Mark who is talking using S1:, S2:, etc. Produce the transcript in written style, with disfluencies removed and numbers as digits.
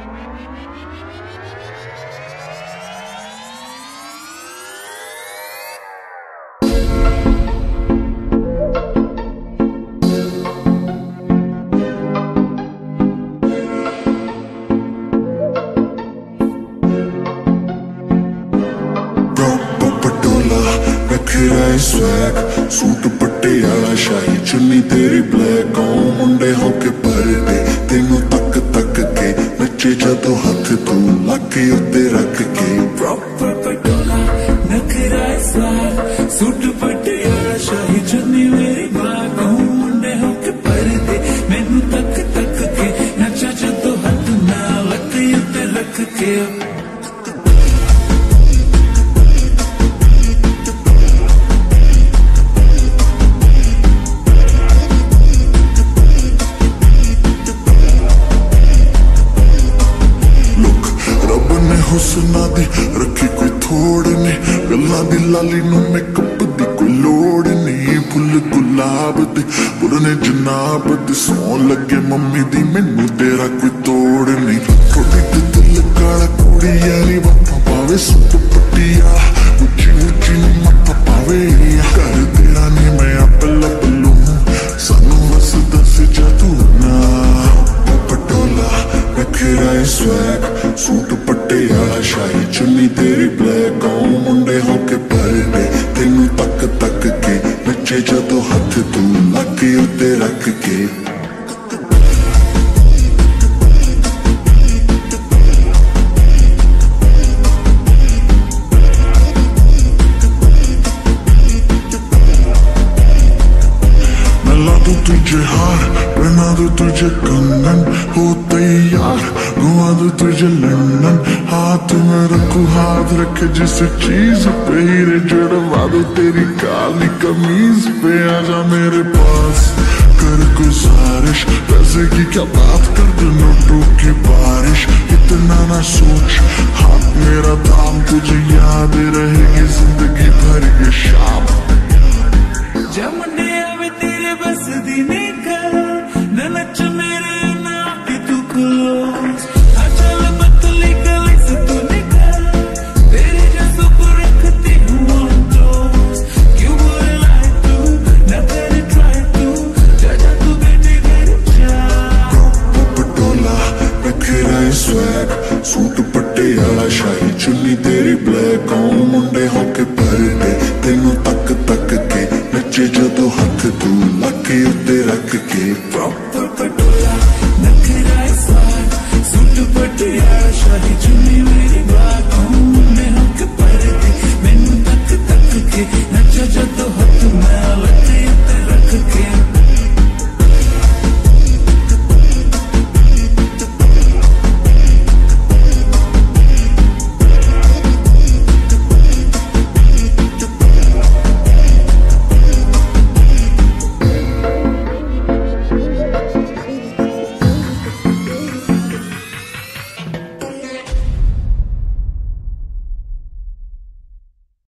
S1: swag suit Patiala शाही चुन्नी तेरी black मुंडे होके परदे तेनू तक तक के नचे जदों हाथ तू लाके उत्ते रख के प्रॉपर पटोला नखरा स्वैग सूट पटियाला शाही चुन्नी मेरी ब्लैक मुंडे होके परदे मैनू तक तक के नचा जदों हाथ ना लाके उत्ते रख के हुस्ना दी रखी कोई थोड़ ने गल्लां दी लाली नू मेकअप दी कोई लोड़ नहीं फुल गुलाब दे पुरने जनाब दे सौं लगे मम्मी दी मैनू तेरा कोई तोड़ नहीं थोड़ी ते दिल काला कुड़ी यारी बापा पावे सूट पटिया ऊंची ऊंची नू मत्था पावे कर तेरा नहीं मैं आपे लब लूं सानू बस दस जा तू ना पटोला नखरा स्वैग सूट पटियाला शाही चुन्नी तेरी ब्लैक मुंडे होके परदे तेनू तक तक के नचे जदों हाथ तू लाके उत्ते रख के तुझे हार बना दो तुझे कंगन हो तैयार घुमा दो तुझे लंदन हाथ में रखू हाथ रखे जिस चीज पे हीरे जड़वा दो तेरी काली कमीज पे आजा मेरे पास कर गुजारिश पैसे की क्या बात कर दो नोटों की बारिश इतना ना सोच हाथ मेरा थाम तुझे याद रहेगी जिंदगी भर की शाम जमने आवे तेरे बस दी निकल न नच मेरे ना के तू क्लोज चल पतली गली से तू निकल तेरे जैसों को रखती हूँ on toes क्यों बोले lie तू ना तेरे try तू जा तू बेटी मेरी जान पटोला नखरा स्वैग सूट पटियाला शाही चुन्नी तेरी ब्लैक मुंडे होके परदे तेनू तक तक के नचे जदों हाथ तू लाके उत्ते रख के प्रॉपर पटोला नखरा स्वैग सूट पटियाला शाही चुन्नी